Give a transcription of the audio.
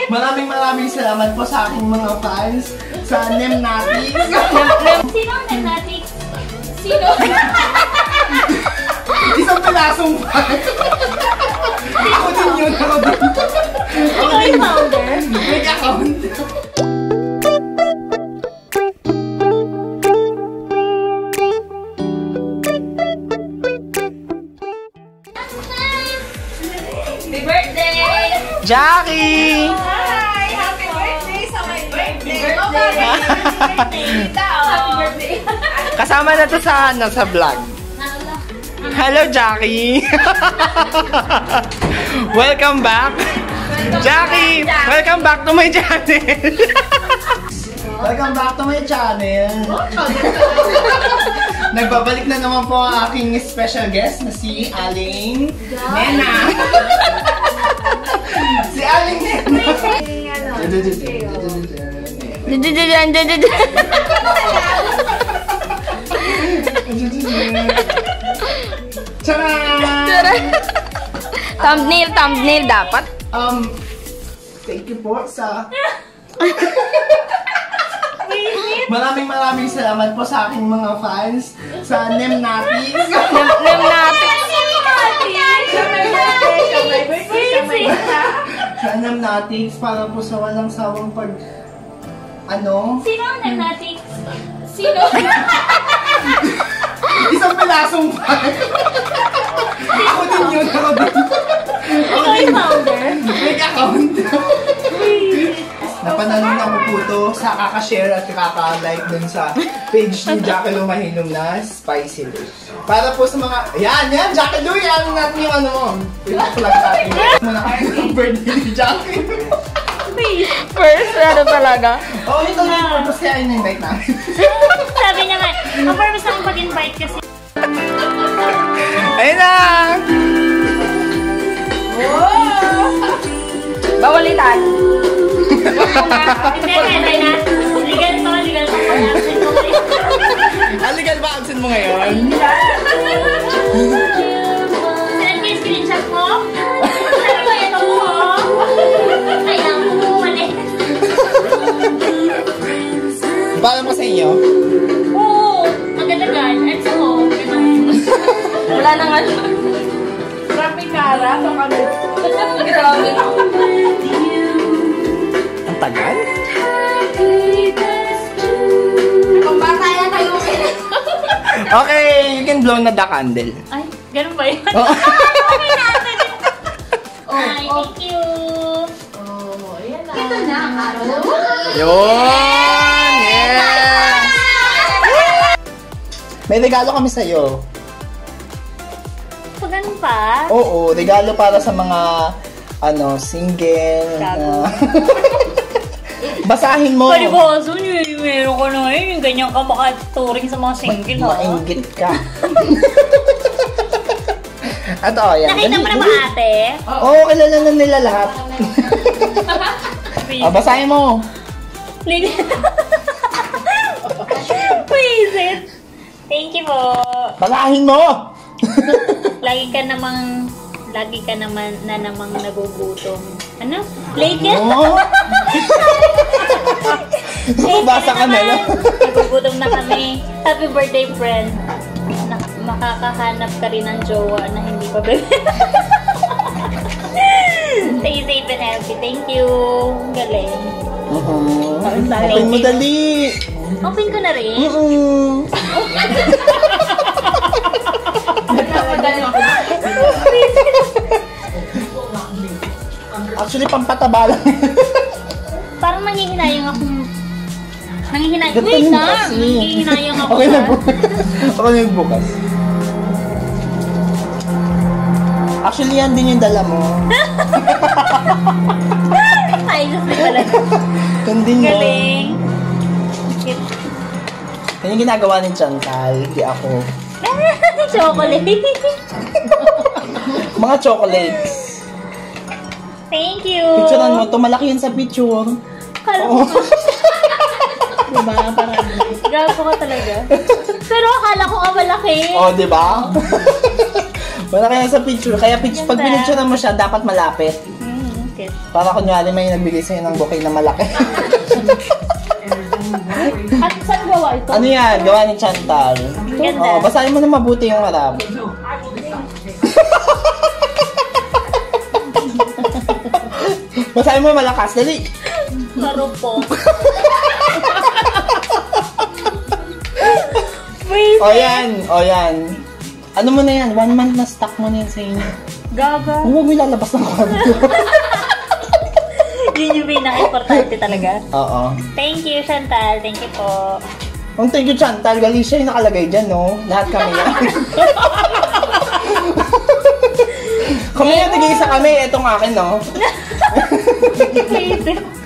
Maraming salamat po sa aking mga fans sa Nemnatics. Sino ang Nemnatics? Sino? Isang pilasong fan. Ako din yun. Ikaw yung founder? May account. Happy birthday! Jackie! Hi! Happy birthday sa my birthday! Happy birthday! Kasama na to sa vlog. Hello, Jackie! Welcome back! Jackie! Welcome back to my channel! Welcome back to my channel! Nagbabalik na naman po ang aking special guest na si Aling Nena! Si Aling Nena! Charan! Thumbnail dapat. Thank you po sa... Maraming salamat po sa aking mga fans sa Nemnatics. Sa Nemnatics para po sa walang sawang pag... Ano? Sino ang Nemnatics? Sino? Isang pilasong fan. Ako din yun. Ikaw yung founder? May account. Napananon ako po ito sa kakashare at kaka-like dun sa page ni Jackie Lou Mahinom na Spicy Lou. Para po sa mga... Yan! Jackie Lou! Yan natin yung ano mo. Pag-plug natin. Muna kayo birthday ni Jackie. First, ano talaga? Oo, ito na yung purpose kaya in-invite namin. Sabi naman, ang purpose ng pag-invite kasi. Ayun na! Bawalitan. Hindi, kaya na. Legal pa. Legal ba absent mo ngayon? Saan ko yung screenshot mo? Saan ko ito mo? Kaya mo umalis. Paano po sa inyo? Oo, magdadagan. At sa home. Wala na nga. Grabe kara. So kami. Grabe. Ang tagal? Kung bata yan kayo. Okay, you can blow na the candle. Ay, ganun ba yun? Oo. Okay natin. Ay, thank you. Ayan na. Ito na ang araw. Yun! Yes! May regalo kami sa'yo. So, ganun pa? Oo, regalo para sa mga single. Basahin mo. Palibaso niyo, meron ko na ngayon. Yung ganyan ka makaturing sa mga single, ha? Mainggit ka. At yan. Nakita mo na ba, ate? Oo, kilala na nila lahat. Basahin mo. Please. Thank you po. Basahin mo! Lagi ka naman nagugutom. Ano? Late ka? Oo. Basa ka na lang. Nagugutom na kami. Happy birthday, friend. Makakahanap ka rin ng jowa na hindi pa bebe. Stay safe and healthy. Thank you. Galing. Open mo dali. Open ko na rin. Actually, pampataba lang. Parang nanghihinayang akong... Nanghihinayang... Ganito Wait yun na! kasi. Nanghihinayang ako. Okay na bukas. Okay na yung bukas. Actually, yan din yung dala mo. Ay, just talaga. Yan din mo. Galing. Yan yung ginagawa ni Chantal, hindi ako. Chocolate. Mga chocolates. Thank you. Picturean mo, tumalaki yun sa picture. Kala ko. Diba? Parang gago ka talaga. Pero akala ko ka malaki. Oh, di ba? Malaki yan sa picture. Kaya pag pinicturean mo siya, dapat malapit. Bakit? Para kunyari may nagbigay sa'yo ng bouquet na malaki. At saan gawa ito? Ano yan? Gawa ni Chantal. Ganda. Oo, basahin mo na mabuti yung harap. Basahin mo malakas, dali. Marupok. O yan. Ano mo na yan? 1 month na stock mo na yan sa inyo. Gaga. Huwag mo ilalabas ng kwarto. Yun yung pinaka-importante talaga. Oo. Thank you, Chantal. Thank you po. Ang thank you, Chantal. Galicia yung nakalagay dyan, no? Lahat kami yan. Kami yung tigil isa kami. Itong akin, no? Wait.